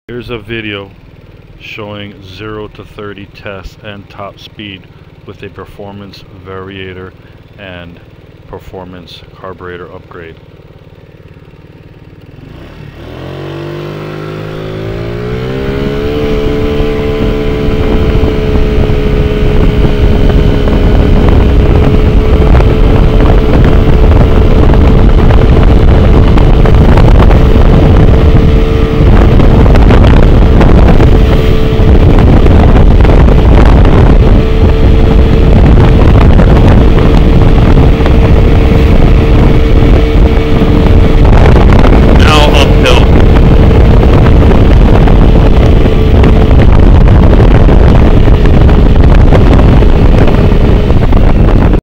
Here's a video showing 0 to 30 test and top speed with a performance variator and performance carburetor upgrade.